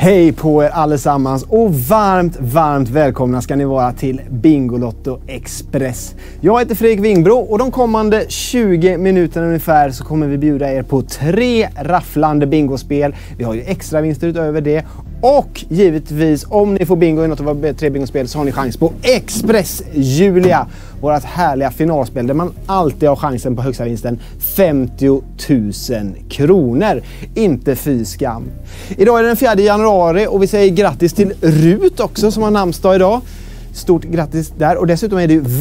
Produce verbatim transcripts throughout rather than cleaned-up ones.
Hej på er allesammans och varmt, varmt välkomna ska ni vara till Bingolotto Express. Jag heter Fredrik Wingbro och de kommande tjugo minuterna ungefär så kommer vi bjuda er på tre rafflande bingospel. Vi har ju extra vinster utöver det. Och givetvis, om ni får bingo i något av våra tre bingospel så har ni chans på Express Julia. Vårat härliga finalspel där man alltid har chansen på högsta vinsten femtio tusen kronor. Inte fy skam. Idag är det den fjärde januari och vi säger grattis till Rut också som har namnsdag idag. Stort grattis där. Och dessutom är det ju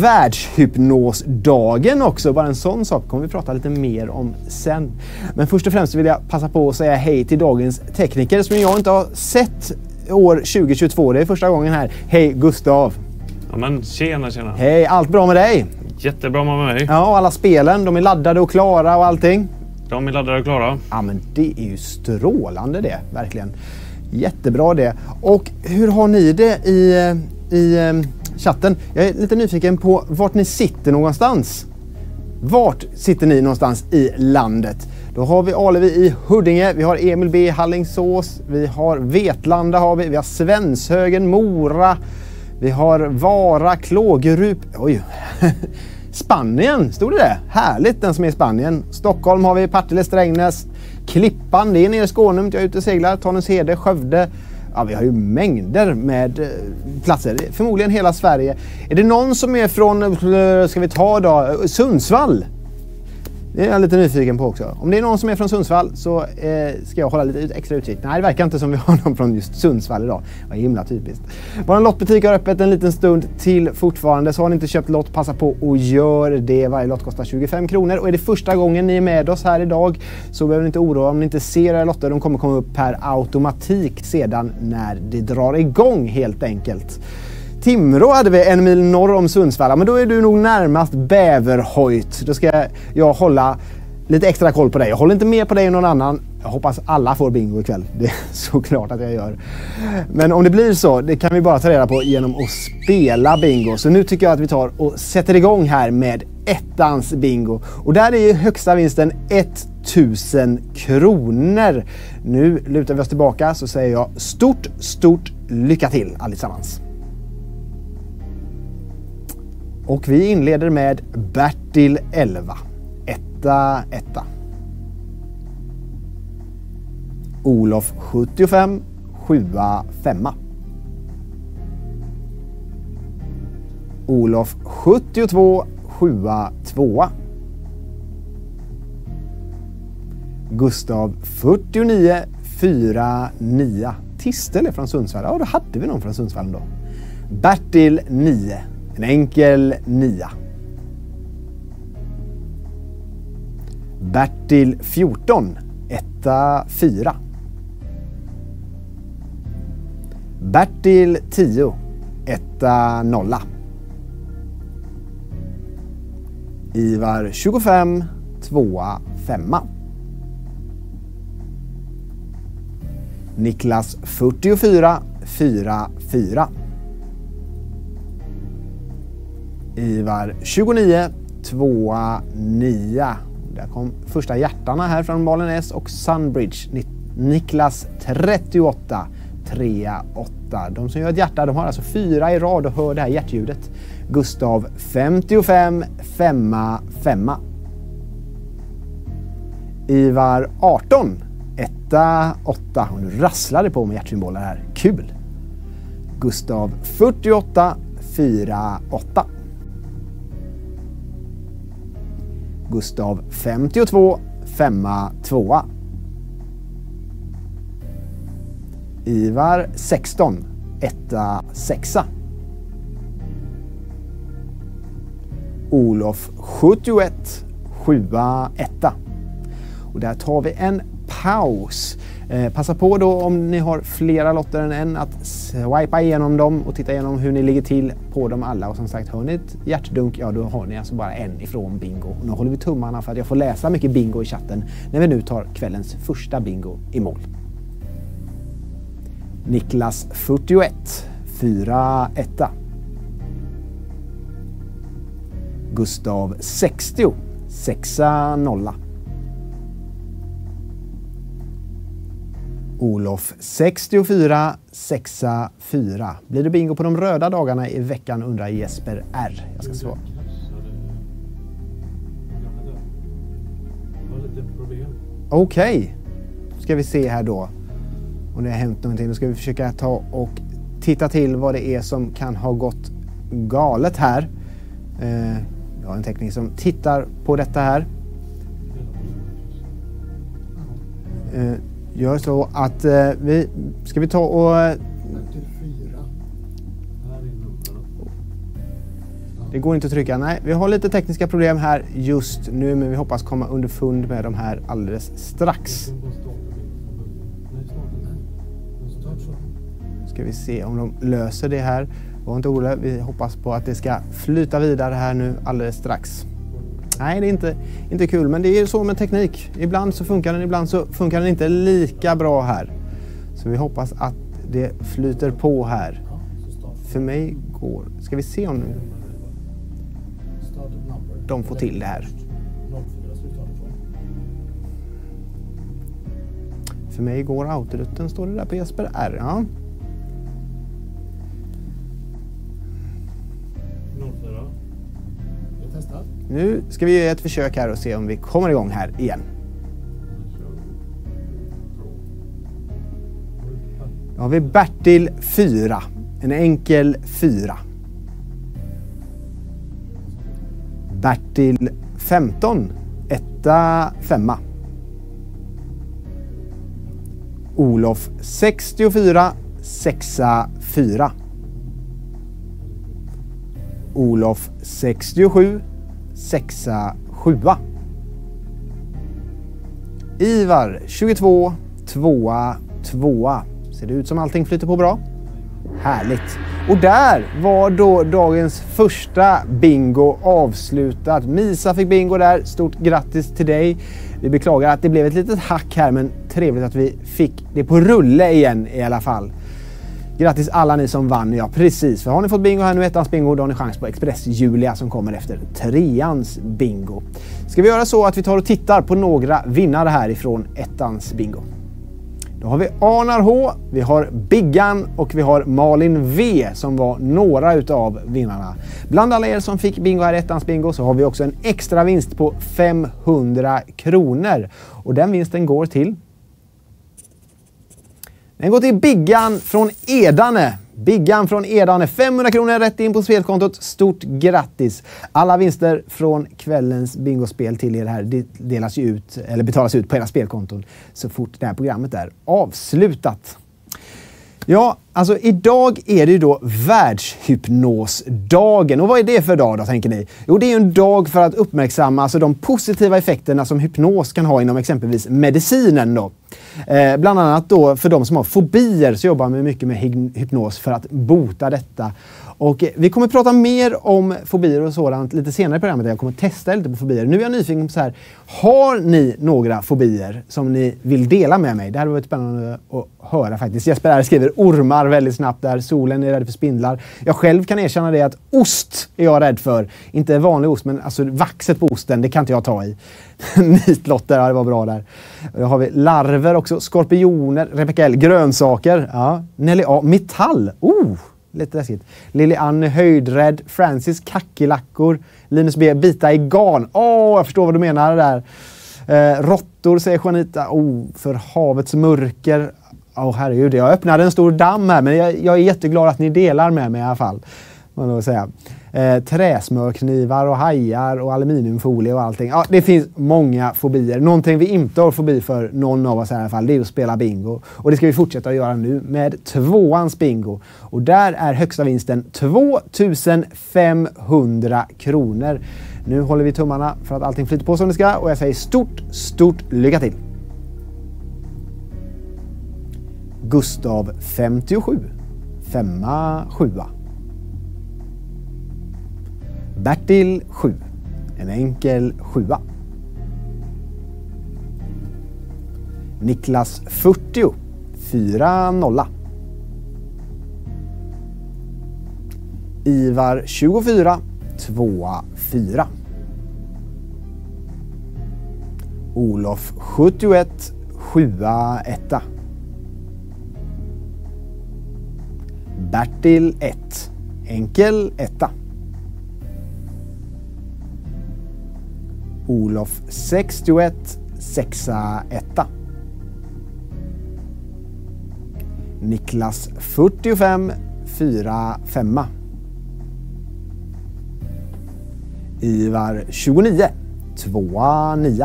världshypnosdagen också. Bara en sån sak kommer vi prata lite mer om sen. Men först och främst vill jag passa på att säga hej till dagens tekniker som jag inte har sett år tjugo tjugotvå. Det är första gången här. Hej Gustav. Ja men tjena, tjena. Hej, allt bra med dig? Jättebra med mig. Ja, och alla spelen, de är laddade och klara och allting. De är laddade och klara. Ja men det är ju strålande det, verkligen. Jättebra det. Och hur har ni det i... i chatten? Jag är lite nyfiken på vart ni sitter någonstans. Vart sitter ni någonstans i landet? Då har vi Alevi i Huddinge, vi har Emil B i Hallingsås, vi har Vetlanda har vi, vi har Svenshögen, Mora, vi har Vara, Klågerup, oj, Spanien, stod det det? Härligt den som är i Spanien. Stockholm har vi, Partille, Strängnäs, Klippan, det är nere i Skåne, jag är ute och seglar, Tanumshede, Skövde. Ja, vi har ju mängder med platser, förmodligen hela Sverige. Är det någon som är från, ska vi ta då, Sundsvall? Det är jag lite nyfiken på också. Om det är någon som är från Sundsvall så eh, ska jag hålla lite extra utkik. Nej, det verkar inte som vi har någon från just Sundsvall idag. Vad himla typiskt. Vår lottbutik har öppet en liten stund till fortfarande. Så har ni inte köpt lott, passa på och gör det. Varje lott kostar tjugofem kronor. Och är det första gången ni är med oss här idag så behöver ni inte oroa om ni inte ser era lotter. De kommer komma upp per automatik sedan när det drar igång helt enkelt. Timrå hade vi en mil norr om Sundsvall, men då är du nog närmast Bäverhöjt. Då ska jag hålla lite extra koll på dig. Jag håller inte mer på dig än någon annan. Jag hoppas alla får bingo ikväll. Det är såklart att jag gör. Men om det blir så, det kan vi bara ta reda på genom att spela bingo. Så nu tycker jag att vi tar och sätter igång här med ettans bingo. Och där är ju högsta vinsten tusen kronor. Nu lutar vi oss tillbaka så säger jag stort, stort lycka till allesammans. Och vi inleder med Bertil elva. Etta, etta. Olof sjuttiofem. Sjua, femma. Olof sjuttiotvå. Sjua, tvåa. Gustav fyrtionio. Fyra, nia. Tistel är från Sundsvall. Ja, då hade vi någon från Sundsvall då. Bertil nio. En enkel nia. Bertil fjorton. Etta, fyra. Bertil tio. Etta, nolla. Ivar tjugofem. Tvåa, femma. Niklas fyrtiofyra. Fyra, fyra. Ivar tjugonio, tvåa, nia. Där kom första hjärtarna här från Malenäs och Sunbridge. Niklas trettioåtta, trea, åtta. De som gör ett hjärta, de har alltså fyra i rad och hör det här hjärtljudet. Gustav femtiofem, femma, femma. Ivar arton, etta, åtta. Och nu rasslar det på med hjärtsymboler här. Kul! Gustav fyrtioåtta, fyra, åtta. Gustav femtiotvå, femma, tvåa. Ivar sexton, etta, sexa. Olof sjuttioett, sjua, etta. Och där tar vi en paus. Eh, passa på då om ni har flera lotter än en att swipa igenom dem och titta igenom hur ni ligger till på dem alla. Och som sagt, hör ni ett hjärtdunk, ja då har ni alltså bara en ifrån bingo. Och nu håller vi tummarna för att jag får läsa mycket bingo i chatten när vi nu tar kvällens första bingo i mål. Niklas fyrtioett, fyra, etta. Gustav sextio, sexa, nolla. Olof sextiofyra, sexa, fyra. Blir det bingo på de röda dagarna i veckan, undrar Jesper R. Jag ska svara. Okej, okay. Ska vi se här då om det har hänt någonting. Då ska vi försöka ta och titta till vad det är som kan ha gått galet här. Eh, jag har en teknik som tittar på detta här. Eh, gör så att eh, vi ska vi ta och det går inte att trycka. Nej, vi har lite tekniska problem här just nu, men vi hoppas komma underfund med de här alldeles strax. Ska vi se om de löser det här. Var inte orolig, vi hoppas på att det ska flyta vidare här nu alldeles strax. Nej, det är inte, inte kul, men det är så med teknik. Ibland så funkar den, ibland så funkar den inte lika bra här. Så vi hoppas att det flyter på här. För mig går... Ska vi se om de får till det här. För mig går autorutten, står det där på Jesper R. Ja. Nu ska vi göra ett försök här och se om vi kommer igång här igen. Då har vi Bertil fyra. En enkel fyra. Bertil femton. Etta, femma. Olof sextiofyra. Sexa, fyra. Olof sextiosju. Sexa, sjua. Ivar tjugotvå, tvåa, tvåa. Ser det ut som allting flyter på bra? Härligt. Och där var då dagens första bingo avslutat. Misa fick bingo där. Stort grattis till dig. Vi beklagar att det blev ett litet hack här, men trevligt att vi fick det på rulle igen i alla fall. Grattis alla ni som vann. Ja, precis. För har ni fått bingo här nu, ettans bingo, då har ni chans på Express Julia som kommer efter treans bingo. Ska vi göra så att vi tar och tittar på några vinnare här ifrån ettans bingo. Då har vi Arnar H, vi har Biggan och vi har Malin V som var några utav vinnarna. Bland alla er som fick bingo här i ettans bingo så har vi också en extra vinst på femhundra kronor. Och den vinsten går till... Den går till Biggan från Edane. Biggan från Edane. femhundra kronor rätt in på spelkontot. Stort grattis. Alla vinster från kvällens bingospel till er här delas ju ut, eller betalas ut på era spelkonton så fort det här programmet är avslutat. Ja, alltså idag är det ju då världshypnosdagen. Och vad är det för dag då, tänker ni? Jo, det är ju en dag för att uppmärksamma alltså, de positiva effekterna som hypnos kan ha inom exempelvis medicinen då. Eh, bland annat då för de som har fobier så jobbar man mycket med hypnos för att bota detta. Och vi kommer prata mer om fobier och sådant lite senare i programmet. Jag kommer testa lite på fobier. Nu är jag nyfiken på så här. Har ni några fobier som ni vill dela med mig? Det här har varit spännande att höra faktiskt. Jesper R skriver ormar väldigt snabbt där. Solen är rädd för spindlar. Jag själv kan erkänna det att ost är jag rädd för. Inte vanlig ost, men alltså vaxet på osten, det kan inte jag ta i. Nitlotter, ja, det var bra där. Då har vi larver också. Skorpioner, Rebecca L, grönsaker. Ja. Nelly A, metall. Oh! Lite läskigt. Lilian höjdrädd. Francis kackerlackor. Linus B bita i garn. Åh, oh, jag förstår vad du menar där. Eh, råttor säger Juanita. Oh, för havets mörker. Åh oh, herregud, jag öppnade en stor damm här, men jag, jag är jätteglad att ni delar med mig i alla fall. Man säga. Eh, träsmörknivar och hajar och aluminiumfolie och allting. Ja, det finns många fobier. Någonting vi inte har fobi för, någon av oss i alla fall, det är att spela bingo. Och det ska vi fortsätta att göra nu med tvåans bingo. Och där är högsta vinsten två tusen femhundra kronor. Nu håller vi tummarna för att allting flyter på som det ska. Och jag säger stort, stort lycka till. Gustav femtiosju. Femma, sjua. Bertil sju. En enkel sjua. Niklas fyrtio. Fyra nolla. Ivar tjugofyra. Tvåa fyra. Olof sjuttioett. Sjua etta. Bertil ett. Enkel etta. Olof sextioett. Sexa etta. Niklas fyrtiofem. Fyra femma. Ivar tjugonio. Tvåa nia.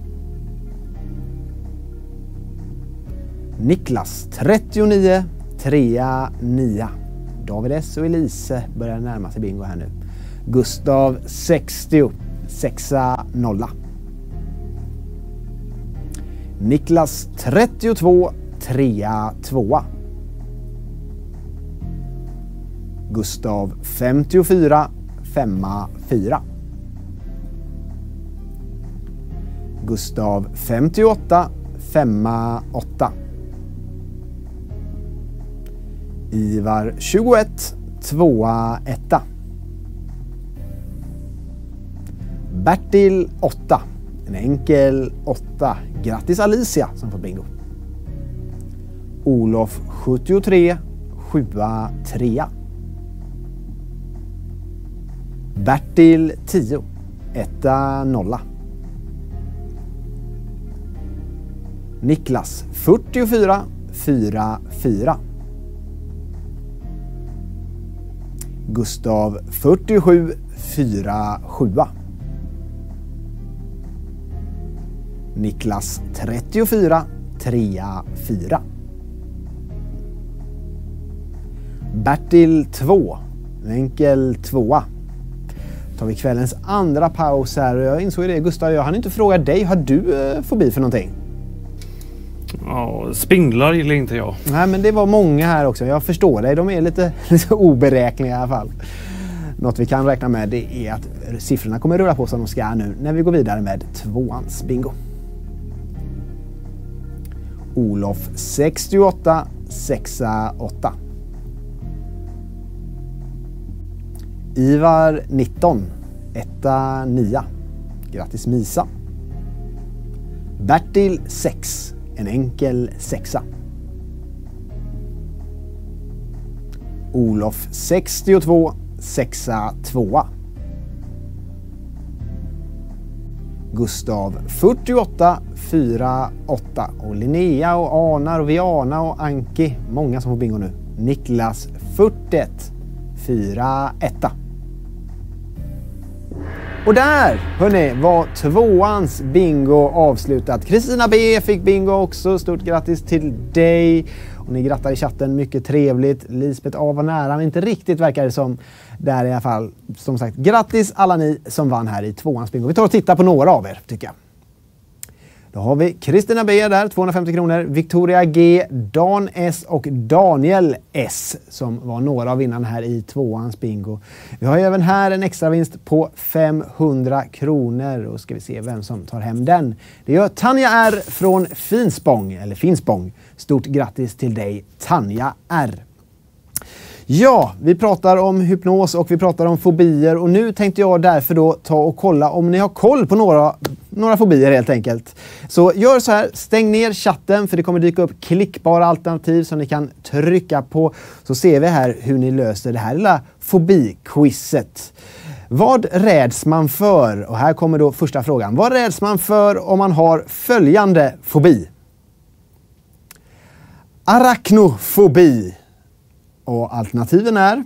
Niklas trettionio. Trea nia. David S och Elise börjar närma sig bingo här nu. Gustav sextio. Sexa nolla. Niklas trettiotvå. Trea tvåa. Gustav femtiofyra. Femma fyra. Gustav femtioåtta. Femma åtta. Ivar tjugoett. Tvåa etta. Bertil åtta. En enkel åtta. Grattis Alicia som får bingo. Olof sjuttiotre. Sjua trea. Bertil tio. Etta nolla. Niklas fyrtiofyra. Fyra fyra. Gustav fyrtiosju. Fyra sjua. Niklas trettiofyra. Trea fyra. Bertil två. En enkel tvåa. Tar vi kvällens andra paus här. Jag insåg det, Gustav, jag hann inte fråga dig. Har du eh, fobi för någonting? Ja, spindlar gillar inte jag. Nej, men det var många här också. Jag förstår dig. De är lite, lite oberäkneliga i alla fall. Något vi kan räkna med det är att siffrorna kommer rulla på som de ska nu när vi går vidare med tvåans bingo. Olof sextioåtta. Sexa åtta. Ivar nitton. Etta nia. Grattis Misa. Bertil sex. En enkel sexa. Olof sextiotvå. Sexa tvåa. Gustav fyrtioåtta. Fyra åtta. Och Linnea och Anar och Viana och Anki. Många som får bingo nu. Niklas fyrtioett. Fyra etta. Och där, hörni, var tvåans bingo avslutat. Kristina B fick bingo också. Stort grattis till dig. Och ni grattar i chatten, mycket trevligt. Lisbeth A var nära, men inte riktigt verkar det som. Där i alla fall, som sagt, grattis alla ni som vann här i tvåans bingo. Vi tar och tittar på några av er, tycker jag. Då har vi Kristina B där, tvåhundrafemtio kronor. Victoria G, Dan S och Daniel S som var några av vinnarna här i tvåans bingo. Vi har ju även här en extra vinst på femhundra kronor och ska vi se vem som tar hem den. Det gör Tanja R från Finspång, eller Finspång. Stort grattis till dig Tanja R. Ja, vi pratar om hypnos och vi pratar om fobier och nu tänkte jag därför då ta och kolla om ni har koll på några, några fobier helt enkelt. Så gör så här, stäng ner chatten för det kommer dyka upp klickbara alternativ som ni kan trycka på. Så ser vi här hur ni löser det här lilla fobiquizet. Vad räds man för? Och här kommer då första frågan. Vad räds man för om man har följande fobi? Arachnofobi. Och alternativen är,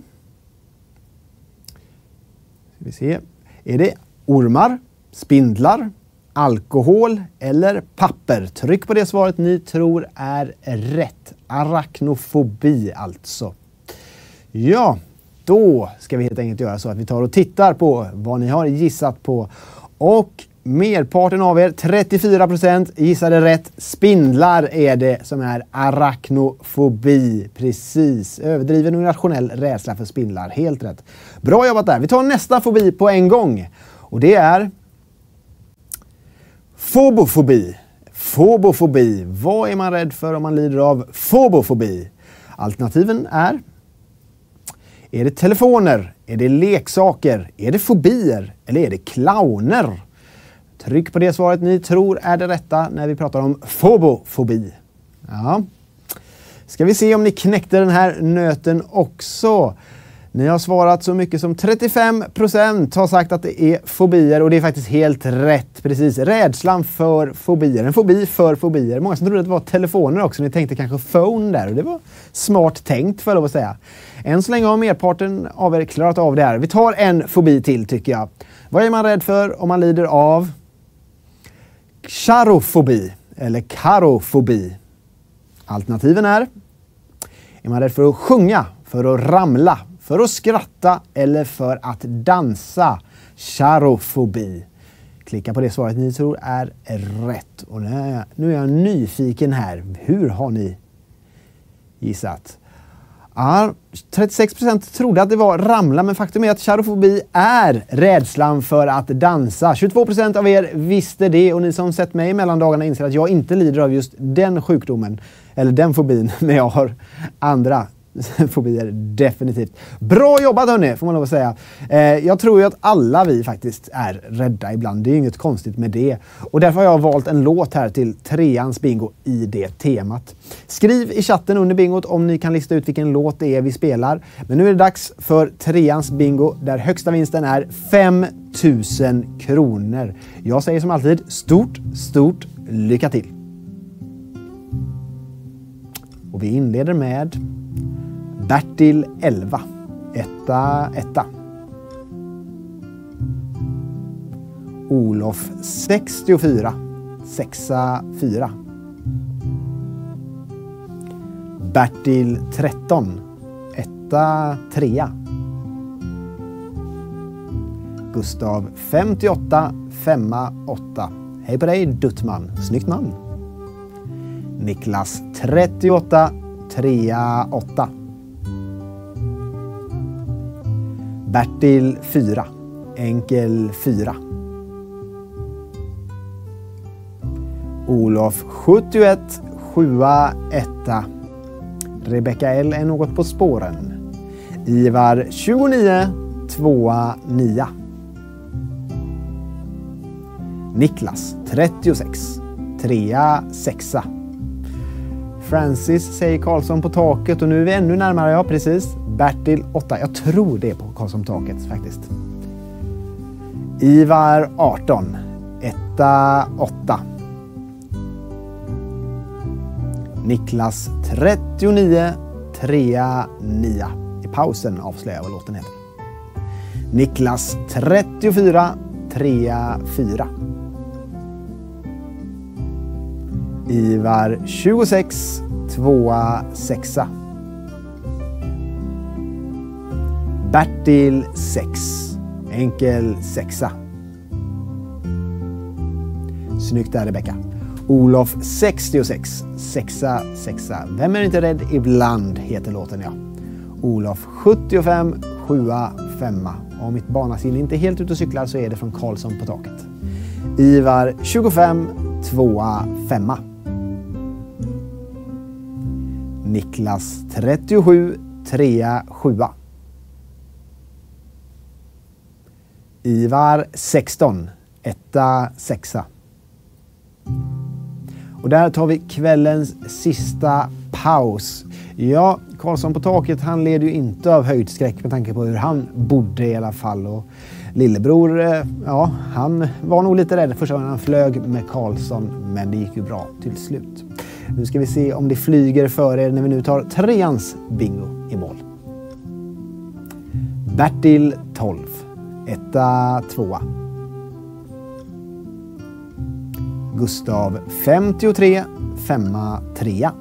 ska vi se, är det ormar, spindlar, alkohol eller papper? Tryck på det svaret ni tror är rätt. Arachnofobi alltså. Ja, då ska vi helt enkelt göra så att vi tar och tittar på vad ni har gissat på. Och merparten av er, trettiofyra procent, gissade rätt. Spindlar är det som är arachnofobi. Precis. Överdriven och irrationell rädsla för spindlar. Helt rätt. Bra jobbat där. Vi tar nästa fobi på en gång. Och det är fobofobi. Fobofobi. Vad är man rädd för om man lider av fobofobi? Alternativen är: är det telefoner? Är det leksaker? Är det fobier? Eller är det clowner? Tryck på det svaret ni tror är det rätta när vi pratar om fobofobi. Ja. Ska vi se om ni knäckte den här nöten också. Ni har svarat så mycket som trettiofem procent har sagt att det är fobier och det är faktiskt helt rätt. Precis, rädslan för fobier. En fobi för fobier. Många som trodde att det var telefoner också. Ni tänkte kanske phone där och det var smart tänkt för att säga. Än så länge har merparten av er klarat av det här. Vi tar en fobi till tycker jag. Vad är man rädd för om man lider av charofobi eller karofobi? Alternativen är: är man rädd för att sjunga, för att ramla, för att skratta eller för att dansa? Charofobi. Klicka på det svaret ni tror är rätt. Och nu är jag, nu är jag nyfiken här. Hur har ni gissat? Ja, trettiosex procent trodde att det var ramla, men faktum är att charofobi är rädslan för att dansa. tjugotvå procent av er visste det och ni som sett mig mellan dagarna inser att jag inte lider av just den sjukdomen eller den fobin, men jag har andra fobier definitivt. Bra jobbat hörni, får man lov att säga. Eh, jag tror ju att alla vi faktiskt är rädda ibland. Det är inget konstigt med det. Och därför har jag valt en låt här till treans bingo i det temat. Skriv i chatten under bingot om ni kan lista ut vilken låt det är vi spelar. Men nu är det dags för treans bingo där högsta vinsten är fem tusen kronor. Jag säger som alltid stort, stort lycka till. Och vi inleder med Bertil elva, etta, etta. Olof sextiofyra, sexa, fyra. Bertil tretton, etta, trea. Gustav femtioåtta, femma, åtta. Hej på dig Duttman, snyggt namn. Niklas trettioåtta, trea, åtta. Bertil fyra, enkel fyra. Olof sjuttioett, sjua, etta. Rebecka L är något på spåren. Ivar tjugonio, tvåa, nia. Niklas trettiosex, trea, sexa. Francis säger Karlsson på taket och nu är vi ännu närmare, ja precis. Bertil åtta, jag tror det är på Karlsson på taket faktiskt. Ivar arton, etta, åtta. Niklas trettionio, trea, nia. I pausen avslöjar jag vad låten heter. Niklas trettiofyra, trea, fyra. Ivar tjugosex, tvåa, sexa. Bertil sex, enkel sexa. Snyggt där Rebecka. Olof sextiosex, sexa, sexa. Vem är inte rädd ibland heter låten ja. Olof sjuttiofem, sjua, femma. Om mitt barnasinne inte är helt ute och cyklar så är det från Karlsson på taket. Ivar tjugofem, tvåa, femma. Niklas trettiosju, trea, sjua. Ivar sexton, etta, sexa. Och där tar vi kvällens sista paus. Ja, Karlsson på taket, han leder ju inte av höjdskräck med tanke på hur han bodde i alla fall. Och lillebror, ja, han var nog lite rädd första gången han flög med Karlsson, men det gick ju bra till slut. Nu ska vi se om det flyger för er när vi nu tar treans bingo i mål. Bertil tolv, etta, tvåa. Gustav femtiotre, femma, trea.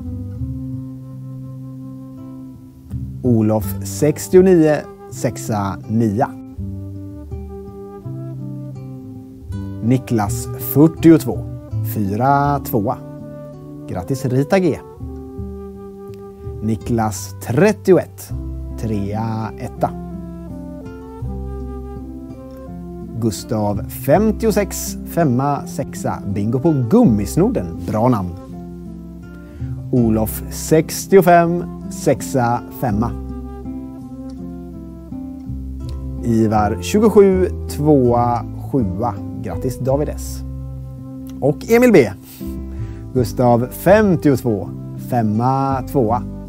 Olof sextionio, sexa, nia. Niklas fyrtiotvå, fyra, tvåa. Grattis Rita G. Niklas trettioett, trea, etta. Gustav femtiosex, femma, sexa. Bingo på gummisnoden. Bra namn. Olof sextiofem, sexa, femma. Ivar tjugosju, tvåa, sjua. Grattis David S. Och Emil B. Gustav femtiotvå, femma, tvåa.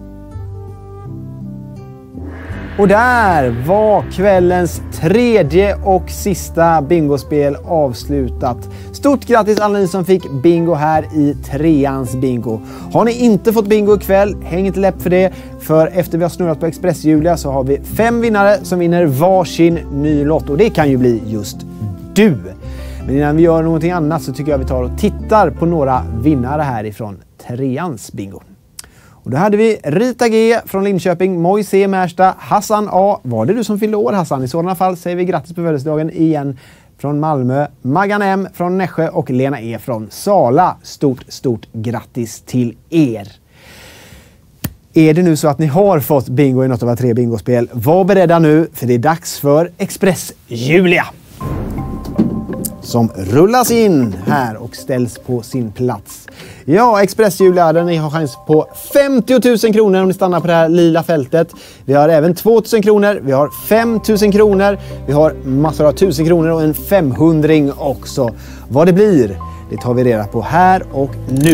Och där var kvällens tredje och sista bingospel avslutat. Stort grattis alla ni som fick bingo här i treans bingo. Har ni inte fått bingo ikväll, häng inte läpp för det. För efter vi har snurrat på Express Julia så har vi fem vinnare som vinner varsin ny lott. Och det kan ju bli just du. Men innan vi gör någonting annat så tycker jag vi tar och tittar på några vinnare härifrån treans bingo. Och då hade vi Rita G från Linköping, Moj C Märsta, Hassan A. Var det du som fyllde år, Hassan? I sådana fall säger vi grattis på födelsedagen igen från Malmö, Maggan M från Nässjö och Lena E från Sala. Stort, stort grattis till er! Är det nu så att ni har fått bingo i något av våra tre bingospel, var beredda nu för det är dags för Express Julia! Som rullas in här och ställs på sin plats. Ja, Express Julia, där ni har chans på femtio tusen kronor om ni stannar på det här lila fältet. Vi har även två tusen kronor, vi har fem tusen kronor, vi har massor av tusen kronor och en femhundring också. Vad det blir, det tar vi reda på här och nu.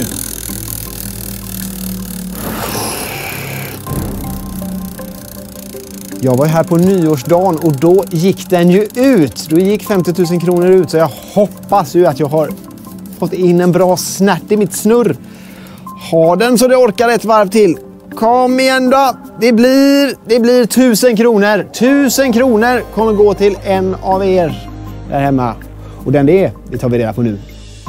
Jag var ju här på nyårsdagen och då gick den ju ut. Då gick femtio tusen kronor ut, så jag hoppas ju att jag har fått in en bra snärt i mitt snurr. Ha den så det orkar ett varv till. Kom igen då! Det blir, det blir tusen kronor. Tusen kronor kommer gå till en av er där hemma. Och den det är, det tar vi reda på nu.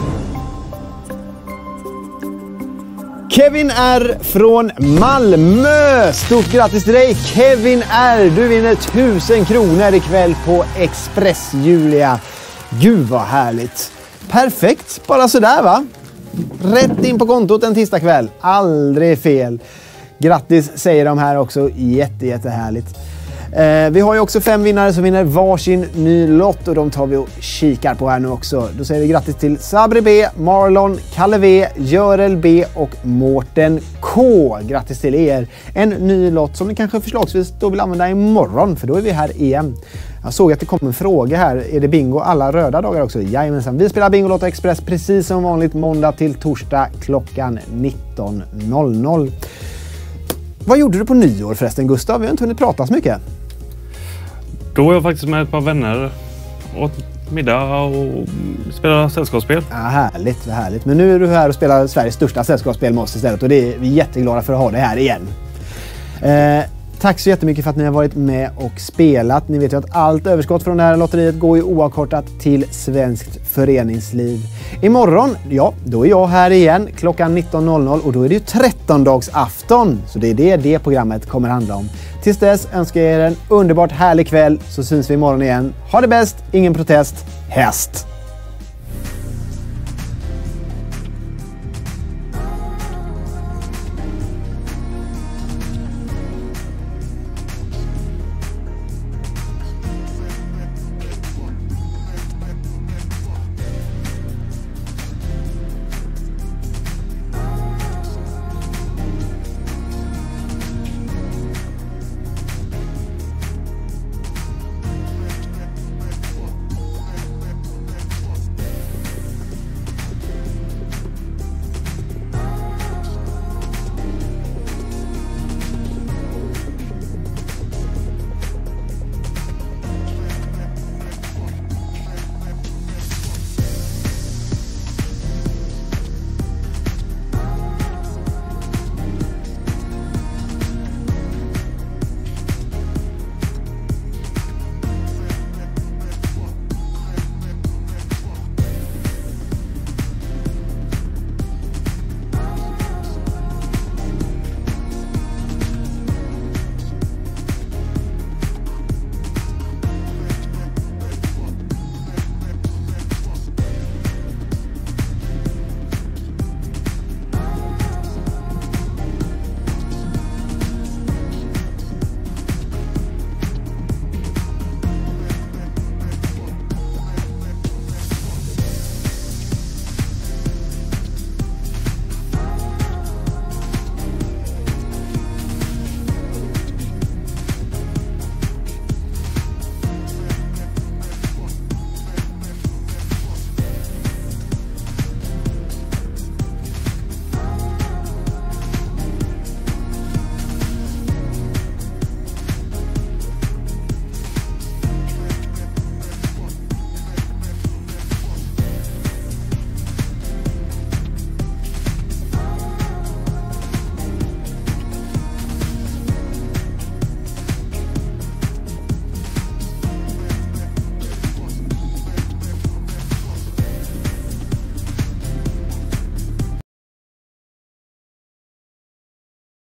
Kevin R från Malmö. Stort grattis till dig Kevin R. Du vinner tusen kronor ikväll på Express Julia. Gud vad härligt. Perfekt, bara sådär va? Rätt in på kontot en tisdagkväll. Aldrig fel. Grattis säger de här också. Jätte, jätte härligt. Eh, vi har ju också fem vinnare som vinner varsin ny lott och de tar vi och kikar på här nu också. Då säger vi grattis till Sabri B, Marlon, Kalle V, Görel B och Mårten K. Grattis till er. En ny lott som ni kanske förslagsvis då vill använda imorgon, för då är vi här igen. Jag såg att det kom en fråga här. Är det bingo alla röda dagar också? Jajamensan. Vi spelar Bingolotto Express precis som vanligt måndag till torsdag klockan nitton noll noll. Vad gjorde du på nyår förresten, Gustav? Vi har inte hunnit prata så mycket. Då var jag faktiskt med ett par vänner åt middag och spelade sällskapsspel. Ja, härligt, härligt. Men nu är du här och spelar Sveriges största sällskapsspel med oss istället. Och det är vi är jätteglada för att ha det här igen. Eh, tack så jättemycket för att ni har varit med och spelat. Ni vet ju att allt överskott från det här lotteriet går ju oavkortat till svenskt föreningsliv. Imorgon, ja, då är jag här igen klockan nitton noll noll och då är det ju trettondagsafton. Så det är det det programmet kommer handla om. Tills dess önskar jag er en underbart härlig kväll, så syns vi imorgon igen. Ha det bäst, ingen protest, häst!